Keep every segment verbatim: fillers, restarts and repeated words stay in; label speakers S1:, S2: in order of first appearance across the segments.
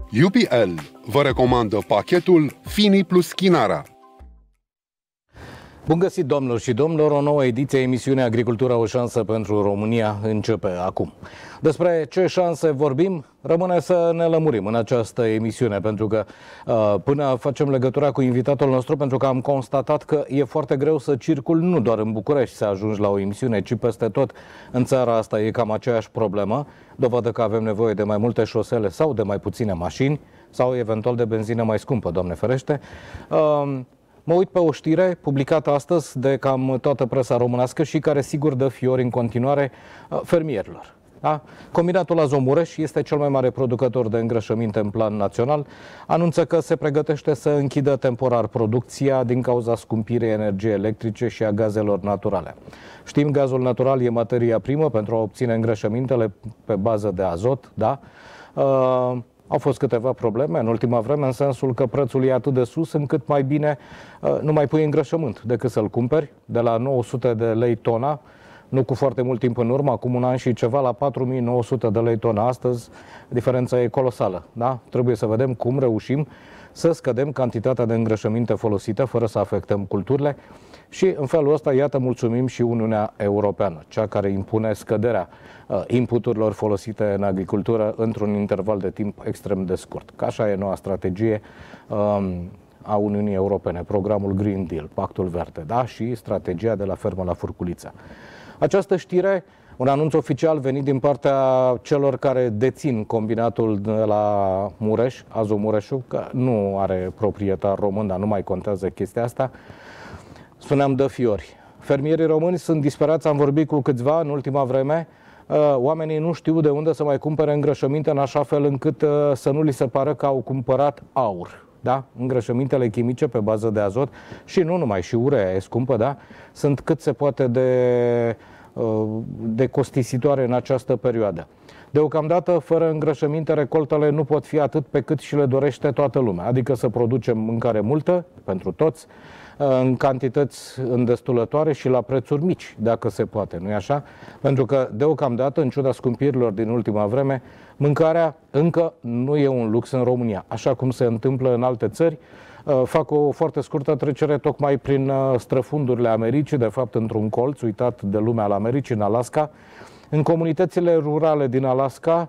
S1: U P L vă recomandă pachetul Fini plus Chinara.
S2: Bun găsit, domnilor și domnilor, o nouă ediție a emisiunii Agricultura, o șansă pentru România începe acum. Despre ce șanse vorbim, rămâne să ne lămurim în această emisiune, pentru că până facem legătura cu invitatul nostru, pentru că am constatat că e foarte greu să circul nu doar în București să ajungi la o emisiune, ci peste tot în țara asta e cam aceeași problemă, dovadă că avem nevoie de mai multe șosele sau de mai puține mașini, sau eventual de benzină mai scumpă, Doamne ferește. Mă uit pe o știre publicată astăzi de cam toată presa românească și care sigur dă fiori în continuare fermierilor. Da? Combinatul Azomureș este cel mai mare producător de îngrășăminte în plan național. Anunță că se pregătește să închidă temporar producția din cauza scumpirii energiei electrice și a gazelor naturale. Știm, gazul natural e materia primă pentru a obține îngrășămintele pe bază de azot, da? Uh, Au fost câteva probleme în ultima vreme, în sensul că prețul e atât de sus încât mai bine uh, nu mai pui îngrășământ decât să-l cumperi de la nouă sute de lei tona, nu cu foarte mult timp în urmă, acum un an și ceva, la patru mii nouă sute de lei tona. Astăzi diferența e colosală. Da? Trebuie să vedem cum reușim să scădem cantitatea de îngrășăminte folosite fără să afectăm culturile și în felul ăsta, iată, mulțumim și Uniunea Europeană, cea care impune scăderea uh, inputurilor folosite în agricultură într-un interval de timp extrem de scurt. Că așa e noua strategie um, a Uniunii Europene, programul Green Deal, Pactul Verde, da? Și strategia de la fermă la furculiță. Această știre, un anunț oficial venit din partea celor care dețin combinatul de la Mureș, Azomureșul, că nu are proprietar român, dar nu mai contează chestia asta, spuneam, dă fiori. Fermierii români sunt disperați, am vorbit cu câțiva în ultima vreme, oamenii nu știu de unde să mai cumpere îngrășăminte în așa fel încât să nu li se pară că au cumpărat aur. Da? Îngrășămintele chimice pe bază de azot și nu numai, și urea e scumpă, da? Sunt cât se poate de, de costisitoare în această perioadă. Deocamdată, fără îngrășăminte, recoltele nu pot fi atât pe cât și le dorește toată lumea, adică să producem mâncare multă pentru toți, în cantități îndestulătoare și la prețuri mici, dacă se poate, nu-i așa? Pentru că, deocamdată, în ciuda scumpirilor din ultima vreme, mâncarea încă nu e un lux în România, așa cum se întâmplă în alte țări. Fac o foarte scurtă trecere tocmai prin străfundurile Americii, de fapt într-un colț uitat de lumea al Americii, în Alaska. În comunitățile rurale din Alaska,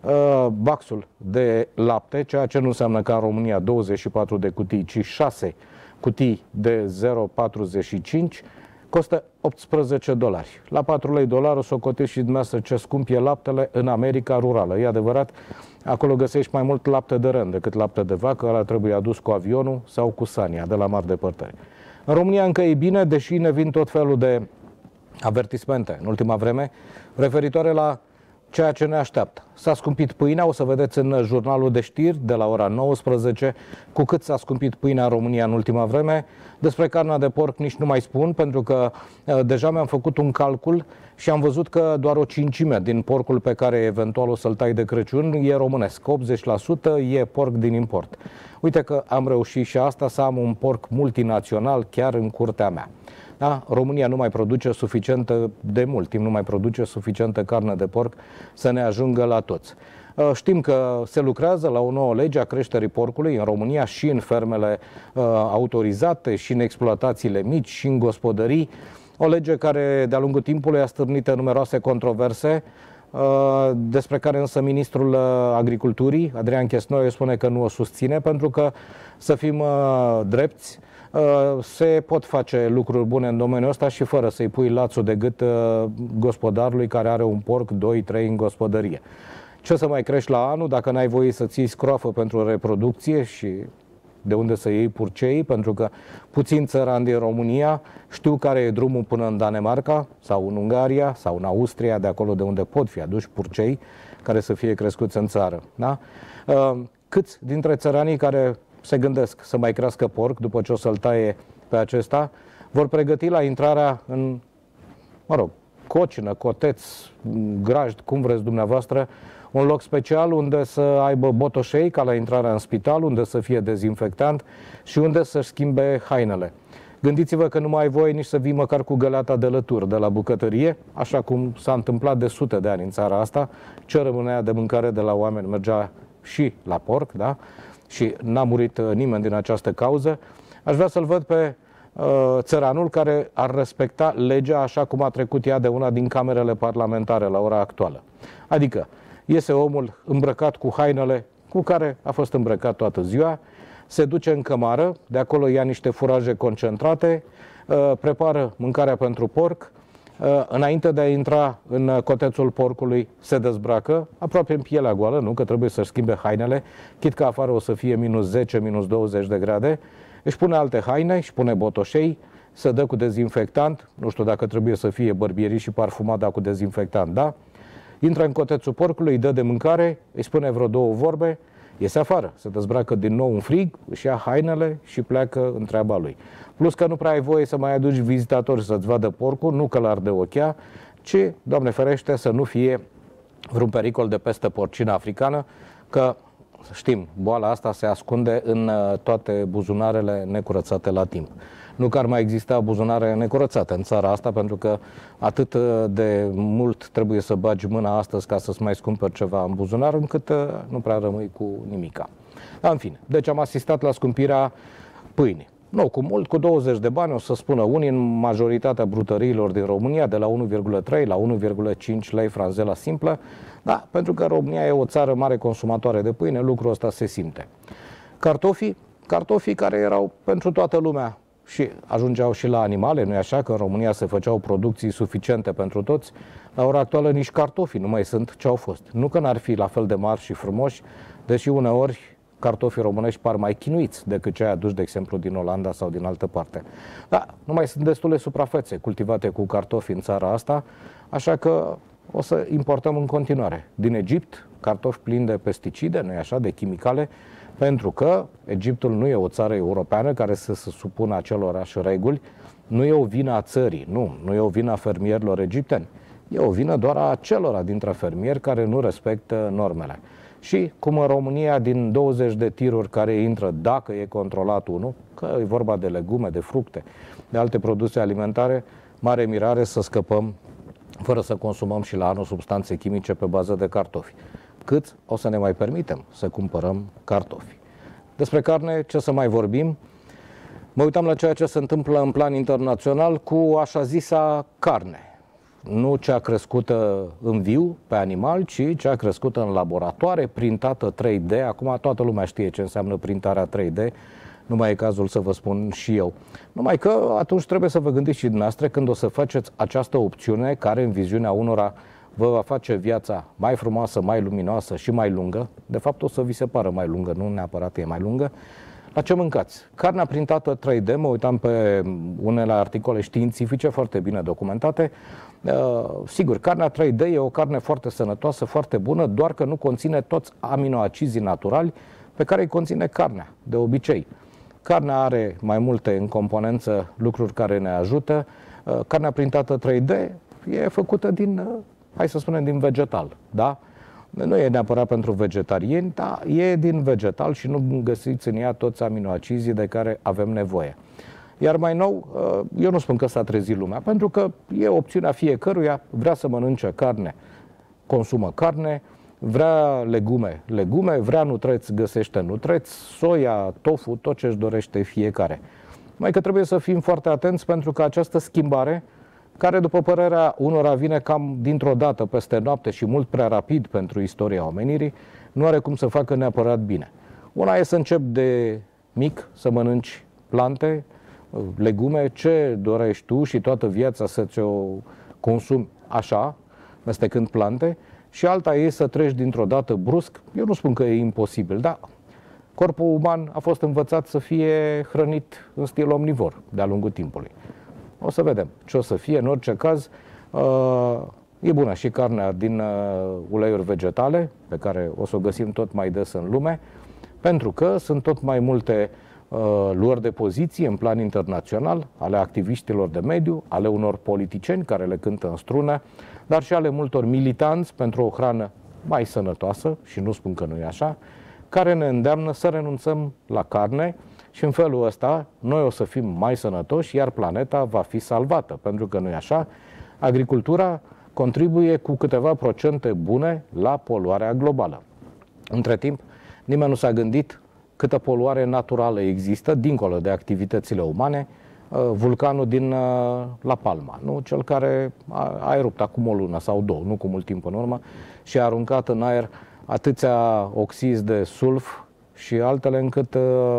S2: baxul de lapte, ceea ce nu înseamnă ca în România douăzeci și patru de cutii, ci șase cutii de zero virgulă patruzeci și cinci, costă optsprezece dolari. La patru lei dolar o socotești și dumneavoastră ce scump e laptele în America rurală. E adevărat, acolo găsești mai mult lapte de ren decât lapte de vacă, ăla trebuie adus cu avionul sau cu sania de la mari depărtări. În România încă e bine, deși ne vin tot felul de avertismente în ultima vreme referitoare la ceea ce ne așteaptă. S-a scumpit pâinea, o să vedeți în jurnalul de știri de la ora nouăsprezece cu cât s-a scumpit pâinea în România în ultima vreme. Despre carnea de porc nici nu mai spun, pentru că uh, deja mi-am făcut un calcul și am văzut că doar o cincime din porcul pe care eventual o să-l tai de Crăciun e românesc. optzeci la sută e porc din import. Uite că am reușit și asta, să am un porc multinațional chiar în curtea mea. Da? România nu mai produce suficientă, de mult timp nu mai produce suficientă carne de porc să ne ajungă la toți. Știm că se lucrează la o nouă lege a creșterii porcului în România și în fermele uh, autorizate, și în exploatațiile mici, și în gospodării. O lege care de-a lungul timpului a stârnit numeroase controverse, uh, despre care însă ministrul Agriculturii, Adrian Chesnoiu, spune că nu o susține, pentru că, să fim uh, drepți, se pot face lucruri bune în domeniul ăsta și fără să-i pui lațul de gât gospodarului care are un porc, doi, trei în gospodărie. Ce să mai crești la anul dacă n-ai voie să ții scroafă pentru reproducție și de unde să iei purcei? Pentru că puțin țărani din România știu care e drumul până în Danemarca sau în Ungaria sau în Austria, de acolo de unde pot fi aduși purcei care să fie crescuți în țară. Da? Câți dintre țăranii care se gândesc să mai crească porc după ce o să-l taie pe acesta, vor pregăti la intrarea în, mă rog, cocină, coteț, grajd, cum vreți dumneavoastră, un loc special unde să aibă botoșei ca la intrarea în spital, unde să fie dezinfectant și unde să-și schimbe hainele. Gândiți-vă că nu mai ai voie nici să vii măcar cu găleata de lături de la bucătărie, așa cum s-a întâmplat de sute de ani în țara asta. Ce rămânea de mâncare de la oameni mergea și la porc, da? Și n-a murit nimeni din această cauză. Aș vrea să-l văd pe uh, țăranul care ar respecta legea așa cum a trecut ea de una din camerele parlamentare la ora actuală. Adică iese omul îmbrăcat cu hainele cu care a fost îmbrăcat toată ziua, se duce în cămară, de acolo ia niște furaje concentrate, uh, prepară mâncarea pentru porc, uh, înainte de a intra în cotețul porcului se dezbracă, aproape în pielea goală, nu? Că trebuie să-și schimbe hainele, chit că afară o să fie minus zece, minus douăzeci de grade, își pune alte haine, își pune botoșei, se dă cu dezinfectant, nu știu dacă trebuie să fie bărbierit și parfumat, dar cu dezinfectant, da? Intră în cotețul porcului, îi dă de mâncare, îi spune vreo două vorbe, iese afară, se dezbracă din nou în frig, își ia hainele și pleacă în treaba lui. Plus că nu prea ai voie să mai aduci vizitatori să-ți vadă porcul, nu că l-ar de ochea, ci, Doamne ferește, să nu fie vreun pericol de peste porcină africană, că știm, boala asta se ascunde în toate buzunarele necurățate la timp. Nu că ar mai exista buzunare necurățate în țara asta, pentru că atât de mult trebuie să bagi mâna astăzi ca să-ți mai scumperi ceva în buzunar, încât nu prea rămâi cu nimica. Dar, în fine, deci am asistat la scumpirea pâinii. Nu, cu mult, cu douăzeci de bani, o să spună unii, în majoritatea brutăriilor din România, de la unu virgulă trei la unu virgulă cinci lei franzela simplă, da, pentru că România e o țară mare consumatoare de pâine, lucrul ăsta se simte. Cartofii, cartofii care erau pentru toată lumea și ajungeau și la animale, nu-i așa? Că în România se făceau producții suficiente pentru toți. La ora actuală nici cartofii nu mai sunt ce au fost. Nu că n-ar fi la fel de mari și frumoși, deși uneori cartofii românești par mai chinuiți decât cei aduși, de exemplu, din Olanda sau din altă parte. Da, nu mai sunt destule suprafețe cultivate cu cartofi în țara asta, așa că o să importăm în continuare din Egipt cartofi plini de pesticide, nu-i așa, de chimicale, pentru că Egiptul nu e o țară europeană care să se supună acelorași reguli, nu e o vină a țării, nu, nu e o vină a fermierilor egipteni, e o vină doar a acelora dintre fermieri care nu respectă normele. Și cum în România, din douăzeci de tiruri care intră, dacă e controlat unul, că e vorba de legume, de fructe, de alte produse alimentare, mare mirare să scăpăm fără să consumăm și la anul substanțe chimice pe bază de cartofi. Cât o să ne mai permitem să cumpărăm cartofi. Despre carne, ce să mai vorbim? Mă uitam la ceea ce se întâmplă în plan internațional cu așa zisa carne. Nu cea crescută în viu, pe animal, ci cea crescută în laboratoare, printată trei D. Acum toată lumea știe ce înseamnă printarea trei D. Nu mai e cazul să vă spun și eu. Numai că atunci trebuie să vă gândiți și dumneavoastră când o să faceți această opțiune, care în viziunea unora vă va face viața mai frumoasă, mai luminoasă și mai lungă. De fapt o să vi se pară mai lungă, nu neapărat e mai lungă. La ce mâncați? Carnea printată trei D, mă uitam pe unele articole științifice foarte bine documentate. Uh, sigur, carnea trei D e o carne foarte sănătoasă, foarte bună, doar că nu conține toți aminoacizii naturali pe care îi conține carnea, de obicei. Carnea are mai multe în componență lucruri care ne ajută. Uh, carnea printată trei D e făcută din, uh, hai să spunem, din vegetal, da? Nu e neapărat pentru vegetariani, dar e din vegetal și nu găsiți în ea toți aminoacizii de care avem nevoie. Iar mai nou, eu nu spun că s-a trezit lumea, pentru că e opțiunea fiecăruia, vrea să mănânce carne, consumă carne, vrea legume, legume, vrea nutreți, găsește nutreți, soia, tofu, tot ce își dorește fiecare. Mai că trebuie să fim foarte atenți pentru că această schimbare, care după părerea unora vine cam dintr-o dată peste noapte și mult prea rapid pentru istoria omenirii, nu are cum să facă neapărat bine. Una e să începi de mic să mănânci plante, legume, ce dorești tu și toată viața să ți-o consumi așa, mestecând plante, și alta e să treci dintr-o dată brusc. Eu nu spun că e imposibil, dar corpul uman a fost învățat să fie hrănit în stil omnivor de-a lungul timpului. O să vedem ce o să fie. În orice caz, e bună și carnea din uleiuri vegetale, pe care o să o găsim tot mai des în lume, pentru că sunt tot mai multe luări de poziție în plan internațional, ale activiștilor de mediu, ale unor politicieni care le cântă în strună, dar și ale multor militanți pentru o hrană mai sănătoasă, și nu spun că nu e așa, care ne îndeamnă să renunțăm la carne și în felul ăsta noi o să fim mai sănătoși, iar planeta va fi salvată, pentru că nu e așa. Agricultura contribuie cu câteva procente bune la poluarea globală. Între timp, Nimeni nu s-a gândit câtă poluare naturală există, dincolo de activitățile umane, vulcanul din La Palma, nu? Cel care a erupt acum o lună sau două, nu cu mult timp în urmă, și a aruncat în aer atâția oxizi de sulf și altele încât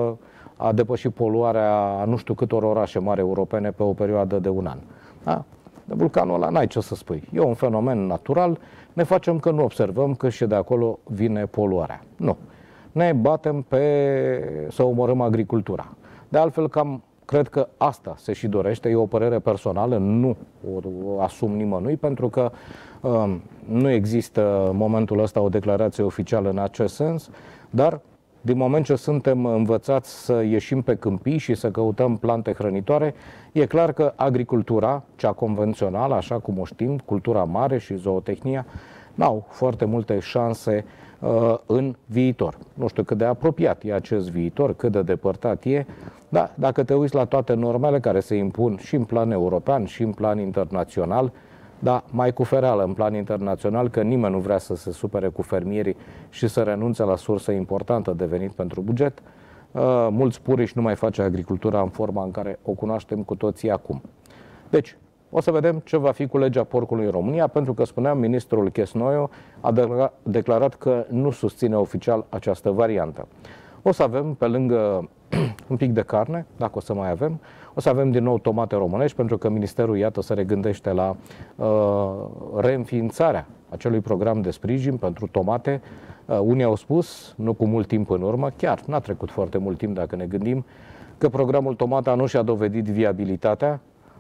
S2: a depășit poluarea a nu știu câtor orașe mari europene pe o perioadă de un an. Da? De vulcanul ăla n-ai ce să spui. E un fenomen natural, ne facem că nu observăm că și de acolo vine poluarea. Nu. Ne batem pe să omorâm agricultura. De altfel, cam cred că asta se și dorește, e o părere personală, nu o asum nimănui, pentru că um, nu există în momentul ăsta o declarație oficială în acest sens, dar din moment ce suntem învățați să ieșim pe câmpii și să căutăm plante hrănitoare, e clar că agricultura, cea convențională, așa cum o știm, cultura mare și zootehnia, n-au foarte multe șanse uh, în viitor. Nu știu cât de apropiat e acest viitor, cât de depărtat e, dar dacă te uiți la toate normele care se impun și în plan european și în plan internațional, dar mai cu fereală în plan internațional, că nimeni nu vrea să se supere cu fermierii și să renunțe la sursă importantă de venit pentru buget, uh, mulți puriși nu mai face agricultura în forma în care o cunoaștem cu toții acum. Deci, o să vedem ce va fi cu legea porcului în România, pentru că, spuneam, ministrul Chesnoiu a declarat că nu susține oficial această variantă. O să avem, pe lângă un pic de carne, dacă o să mai avem, o să avem din nou tomate românești, pentru că Ministerul, iată, se regândește la uh, reînființarea acelui program de sprijin pentru tomate. Uh, unii au spus, nu cu mult timp în urmă, chiar n-a trecut foarte mult timp dacă ne gândim, că programul Tomata nu și-a dovedit viabilitatea.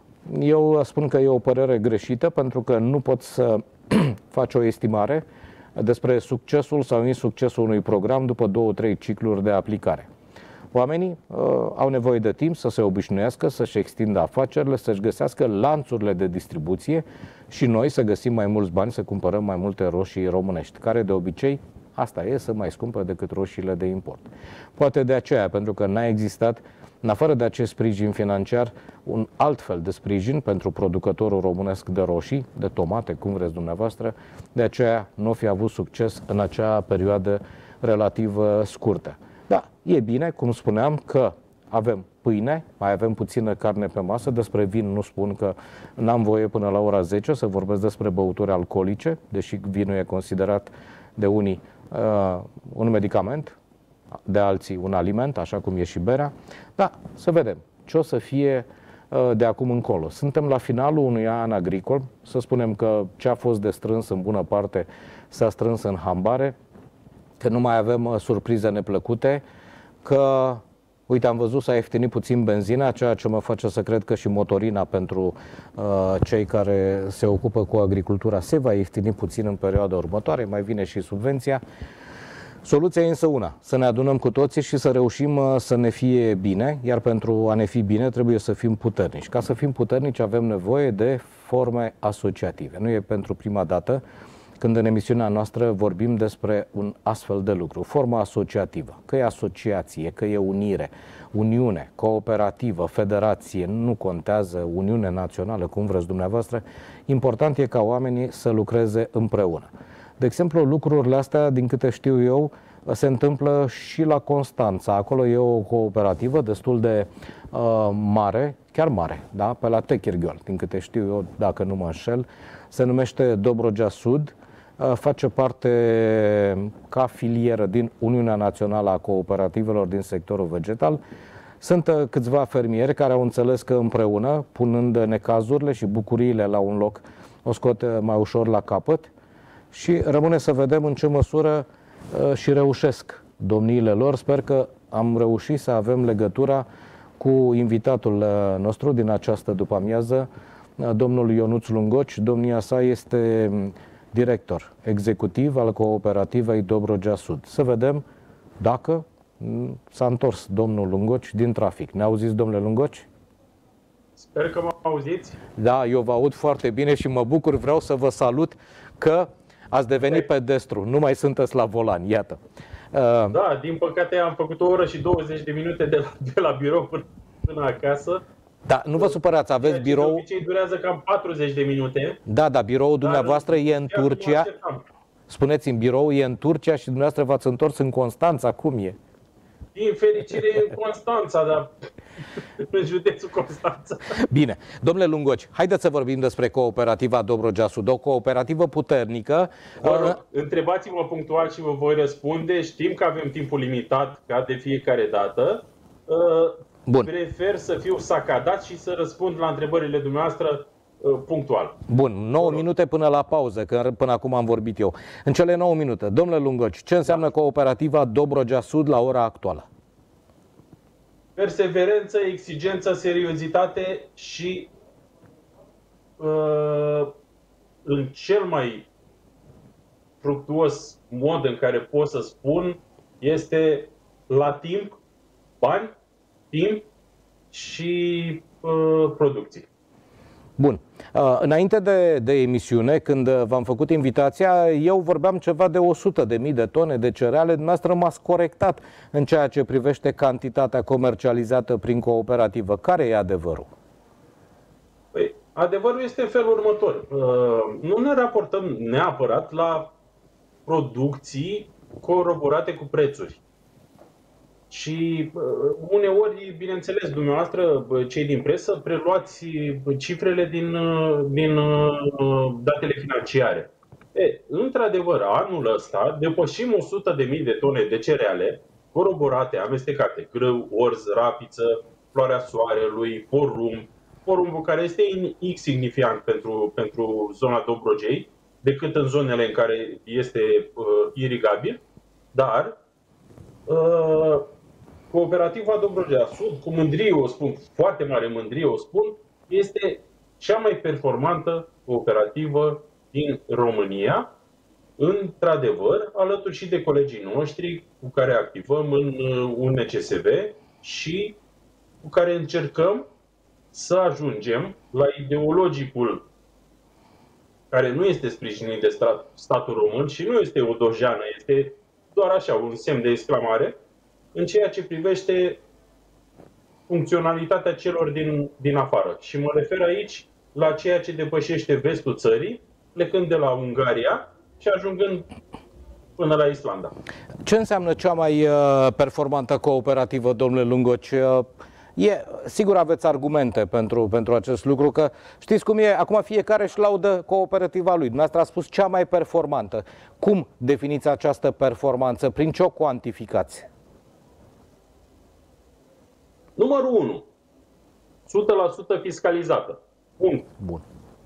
S2: Eu spun că e o părere greșită, pentru că nu poți să faci o estimare despre succesul sau insuccesul unui program după două, trei cicluri de aplicare. Oamenii uh, au nevoie de timp să se obișnuiască, să-și extindă afacerile, să-și găsească lanțurile de distribuție și noi să găsim mai mulți bani să cumpărăm mai multe roșii românești, care de obicei, asta e, să mai scumpă decât roșiile de import. Poate de aceea, pentru că n-a existat, în afară de acest sprijin financiar, un alt fel de sprijin pentru producătorul românesc de roșii, de tomate, cum vreți dumneavoastră, de aceea nu fi avut succes în acea perioadă relativ scurtă. Da, e bine, cum spuneam, că avem pâine, mai avem puțină carne pe masă, despre vin nu spun că n-am voie până la ora zece să vorbesc despre băuturi alcoolice, deși vinul e considerat de unii uh, un medicament, de alții un aliment, așa cum e și berea. Da, să vedem ce o să fie uh, de acum încolo. Suntem la finalul unui an agricol, să spunem că ce a fost de strâns în bună parte s-a strâns în hambare, că nu mai avem uh, surprize neplăcute, că, uite, am văzut s-a ieftinit puțin benzina, ceea ce mă face să cred că și motorina pentru uh, cei care se ocupă cu agricultura se va ieftini puțin în perioada următoare, mai vine și subvenția. Soluția e însă una, să ne adunăm cu toții și să reușim uh, să ne fie bine, iar pentru a ne fi bine trebuie să fim puternici. Ca să fim puternici avem nevoie de forme asociative. Nu e pentru prima dată când în emisiunea noastră vorbim despre un astfel de lucru, formă asociativă, că e asociație, că e unire, uniune, cooperativă, federație, nu contează, uniune națională, cum vreți dumneavoastră, important e ca oamenii să lucreze împreună. De exemplu, lucrurile astea, din câte știu eu, se întâmplă și la Constanța. Acolo e o cooperativă destul de uh, mare, chiar mare, da? Pe la Techirghiol, din câte știu eu, dacă nu mă înșel, se numește Dobrogea Sud, face parte ca filieră din Uniunea Națională a Cooperativelor din sectorul vegetal. Sunt câțiva fermieri care au înțeles că împreună, punând necazurile și bucuriile la un loc, o scot mai ușor la capăt și rămâne să vedem în ce măsură și reușesc domniile lor. Sper că am reușit să avem legătura cu invitatul nostru din această după-amiază, domnul Ionuț Lungoci. Domnia sa este director executiv al cooperativei Dobrogea Sud. Să vedem dacă s-a întors domnul Lungoci din trafic. Ne auziți, domnule Lungoci?
S3: Sper că mă auziți.
S2: Da, eu vă aud foarte bine și mă bucur, vreau să vă salut că ați devenit pedestru, nu mai sunteți la volan, iată.
S3: Da, din păcate am făcut o oră și douăzeci de minute de la, de la birou până, până acasă.
S2: Da, nu vă supărați, aveți birou...
S3: De obicei durează cam patruzeci de minute.
S2: Da, da, biroul dumneavoastră e în Turcia. Spuneți-mi, birou e în Turcia și dumneavoastră v-ați întors în Constanța, cum e?
S3: Din fericire e în Constanța, dar în județul Constanța.
S2: Bine. Domnule Lungoci, haideți să vorbim despre cooperativa Dobrogea Sud, o cooperativă puternică.
S3: Vă rog, întrebați-mă punctual și vă voi răspunde. Știm că avem timpul limitat, ca de fiecare dată.
S2: Bun.
S3: Prefer să fiu sacadat și să răspund la întrebările dumneavoastră punctual.
S2: Bun, nouă minute până la pauză, că până acum am vorbit eu. În cele nouă minute, domnule Lungoci, ce înseamnă cooperativa Dobrogea Sud la ora actuală?
S3: Perseverență, exigență, seriozitate și uh, în cel mai fructuos mod în care pot să spun este la timp, bani, timp și uh, producții.
S2: Bun. Înainte de, de emisiune, când v-am făcut invitația, eu vorbeam ceva de o sută de mii de tone de cereale. Dumneavoastră m-ați corectat în ceea ce privește cantitatea comercializată prin cooperativă. Care e adevărul?
S3: Păi, adevărul este în felul următor. Nu ne raportăm neapărat la producții coroborate cu prețuri. Și uneori, bineînțeles, dumneavoastră, cei din presă, preluați cifrele din, din datele financiare. E, într-adevăr, anul ăsta depășim o sută de mii de tone de cereale coroborate, amestecate, grâu, orz, rapiță, floarea soarelui, porumb, porumbul care este insignifiant pentru, pentru zona Dobrogei, decât în zonele în care este uh, irigabil, dar uh, cooperativa Dobrogea Sud, cu mândrie o spun, foarte mare mândrie o spun, este cea mai performantă cooperativă din România, într-adevăr, alături și de colegii noștri cu care activăm în U N C S V și cu care încercăm să ajungem la ideologicul care nu este sprijinit de stat, statul român și nu este o dojană, este doar așa, un semn de exclamare, în ceea ce privește funcționalitatea celor din, din afară. Și mă refer aici la ceea ce depășește vestul țării, plecând de la Ungaria și ajungând până la Islanda.
S2: Ce înseamnă cea mai performantă cooperativă, domnule Lungoci? E, sigur aveți argumente pentru, pentru acest lucru, că știți cum e, acum fiecare își laudă cooperativa lui. Dumneavoastră a spus cea mai performantă. Cum definiți această performanță? Prin ce o cuantificați?
S3: Numărul unu. o sută la sută fiscalizată. Punct.
S2: Bun.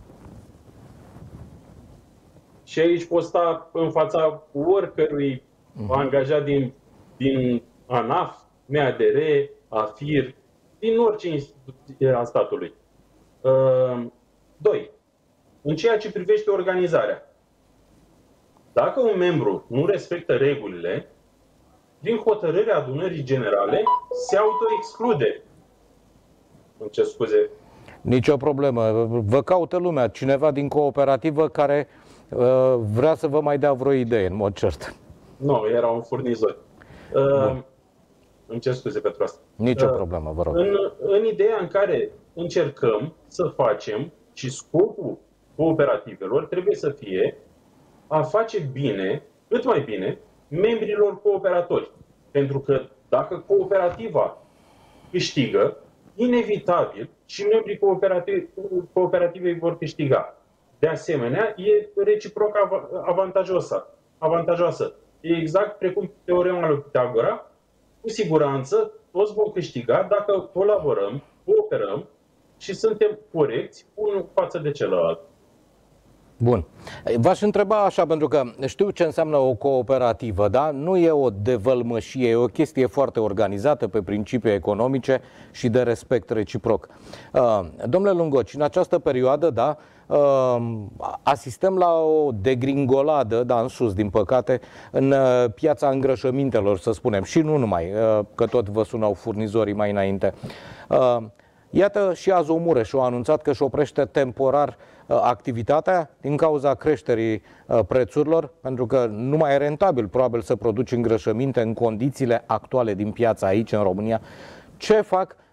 S3: Și aici pot sta în fața oricărui uh-huh. angajat din, din ANAF, M A D R, AFIR, din orice instituție a statului. Uh, doi. În ceea ce privește organizarea. Dacă un membru nu respectă regulile, prin hotărârea adunării generale, se autoexclude. Îmi cer scuze.
S2: Nicio problemă. Vă caută lumea. Cineva din cooperativă care uh, vrea să vă mai dea vreo idee, în mod cert.
S3: Nu, era un furnizor. Uh, îmi cer scuze pentru asta.
S2: Nicio
S3: uh,
S2: problemă, vă rog.
S3: În, în ideea în care încercăm să facem și scopul cooperativelor trebuie să fie a face bine, cât mai bine, membrilor cooperatori. Pentru că dacă cooperativa câștigă, inevitabil și membrii cooperative, cooperativei vor câștiga. De asemenea, e reciproc avantajoasă. avantajoasă. E exact precum teorema lui Pitagora. Cu siguranță, toți vom câștiga dacă colaborăm, cooperăm și suntem corecți unul față de celălalt.
S2: Bun. V-aș întreba așa, pentru că știu ce înseamnă o cooperativă, da? Nu e o devălmășie, e o chestie foarte organizată pe principii economice și de respect reciproc. Uh, domnule Lungoci, în această perioadă, da, uh, asistăm la o degringoladă, da, în sus, din păcate, în uh, piața îngrășămintelor, să spunem, și nu numai, uh, că tot vă sunau furnizorii mai înainte. Uh, Iată, și Azomureș a anunțat că își oprește temporar activitatea din cauza creșterii prețurilor, pentru că nu mai e rentabil probabil să produci îngrășăminte în condițiile actuale din piața aici în România. Ce fac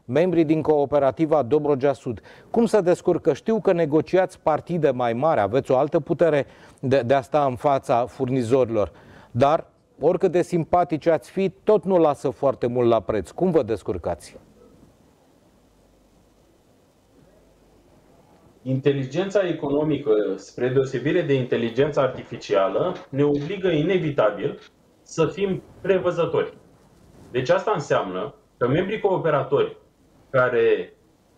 S2: membrii din cooperativa Dobrogea Sud. Cum se descurcă? Știu că negociați partide mai mari, aveți o altă putere de, de a sta în fața furnizorilor, dar oricât de simpatici ați fi, tot nu lasă foarte mult la preț. Cum vă descurcați?
S3: Inteligența economică, spre deosebire de inteligența artificială, ne obligă inevitabil să fim prevăzători. Deci asta înseamnă că membrii cooperatori care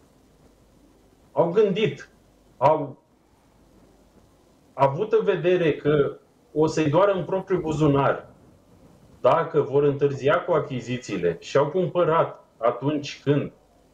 S3: au gândit, au avut în vedere că o să-i doară în propriul buzunar dacă vor întârzia cu achizițiile și au cumpărat atunci când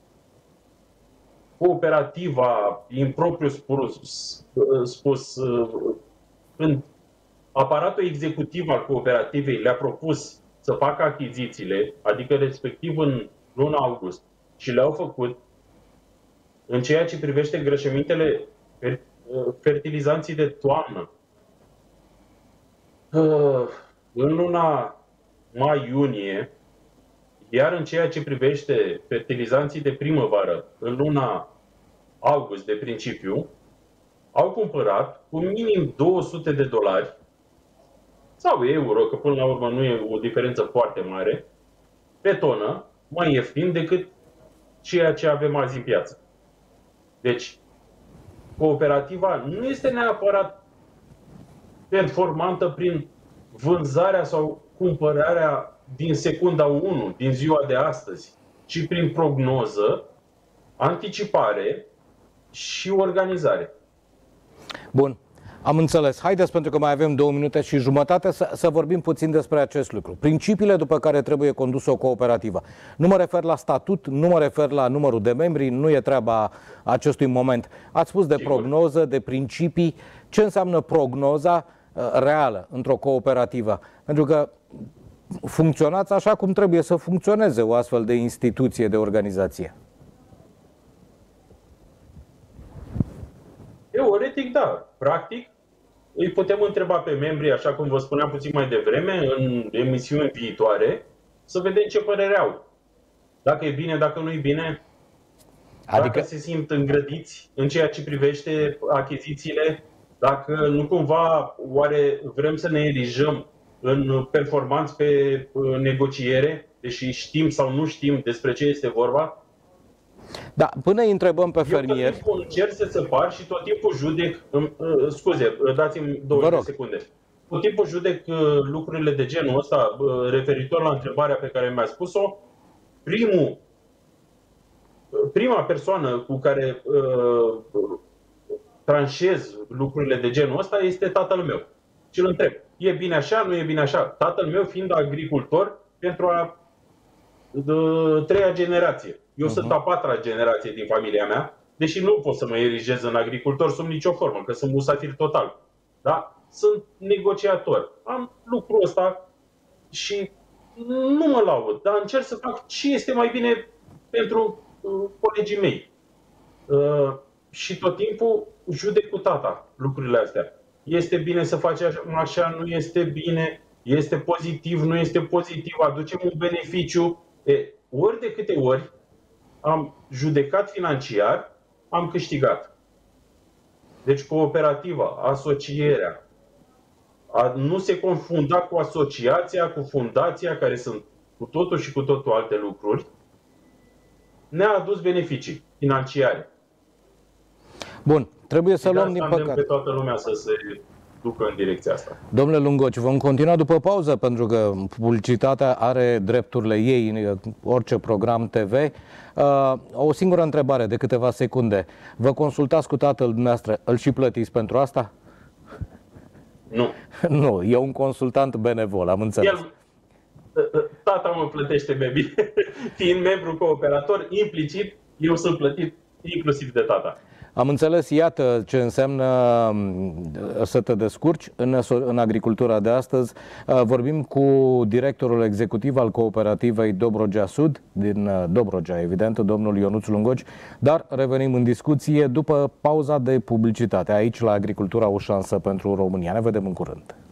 S3: cooperativa, în propriu spus, spus, când aparatul executiv al cooperativei le-a propus să facă achizițiile, adică respectiv în luna august, și le-au făcut, în ceea ce privește îngrășămintele, fertilizanții de toamnă, în luna mai-iunie, iar în ceea ce privește fertilizanții de primăvară, în luna august de principiu, au cumpărat cu minim două sute de dolari sau euro, că până la urmă nu e o diferență foarte mare, pe tonă, mai ieftin decât ceea ce avem azi în piață. Deci, cooperativa nu este neapărat performantă prin vânzarea sau cumpărarea din secunda unu, din ziua de astăzi, ci prin prognoză, anticipare și organizare.
S2: Bun. Am înțeles. Haideți, pentru că mai avem două minute și jumătate, să, să vorbim puțin despre acest lucru. Principiile după care trebuie condusă o cooperativă. Nu mă refer la statut, nu mă refer la numărul de membri, nu e treaba acestui moment. Ați spus de prognoză, de principii. Ce înseamnă prognoza uh, reală într-o cooperativă? Pentru că funcționați așa cum trebuie să funcționeze o astfel de instituție, de organizație.
S3: Teoretic, da. Practic, îi putem întreba pe membrii, așa cum vă spuneam puțin mai devreme, în emisiuni viitoare, să vedem ce părere au. Dacă e bine, dacă nu e bine, adică dacă se simt îngrădiți în ceea ce privește achizițiile, dacă nu cumva oare vrem să ne erijăm în performanți pe negociere, deși știm sau nu știm despre ce este vorba.
S2: Da, până îi întrebăm pe fermieri.
S3: Eu tot timpul încerc să separ și tot timpul judec, scuze, dați-mi douăzeci de secunde. Tot timpul judec lucrurile de genul ăsta, referitor la întrebarea pe care mi-a spus-o. Primul, prima persoană cu care uh, tranșez lucrurile de genul ăsta este tatăl meu. Și îl întreb, e bine așa, nu e bine așa? Tatăl meu fiind agricultor pentru a de, treia generație. Eu uh-huh. sunt a patra generație din familia mea, deși nu pot să mă erigez în agricultor sub nicio formă, că sunt musafir total. Da? Sunt negociator. Am lucrul ăsta și nu mă laud, dar încerc să fac ce este mai bine pentru uh, colegii mei. Uh, și tot timpul judec cu tata lucrurile astea. Este bine să faci așa, așa, nu este bine, este pozitiv, nu este pozitiv, aducem un beneficiu. E, ori de câte ori am judecat financiar, am câștigat. Deci cooperativa, asocierea, a nu se confunda cu asociația, cu fundația, care sunt cu totul și cu totul alte lucruri, ne-a adus beneficii financiare.
S2: Bun, trebuie să luăm din
S3: păcate
S2: pe
S3: toată lumea să se ducă în direcția asta.
S2: Domnule Lungoci, vom continua după pauză, pentru că publicitatea are drepturile ei în orice program T V. Uh, o singură întrebare de câteva secunde. Vă consultați cu tatăl dumneavoastră, îl și plătiți pentru asta?
S3: Nu.
S2: Nu, e un consultant benevol, am înțeles. El,
S3: tata mă plătește pe bine. Fiind membru cooperator, implicit, eu sunt plătit inclusiv de tata.
S2: Am înțeles, iată ce înseamnă să te descurci în, în agricultura de astăzi. Vorbim cu directorul executiv al cooperativei Dobrogea Sud, din Dobrogea, evident, domnul Ionuț Lungoci, dar revenim în discuție după pauza de publicitate, aici la Agricultura, o șansă pentru România. Ne vedem în curând.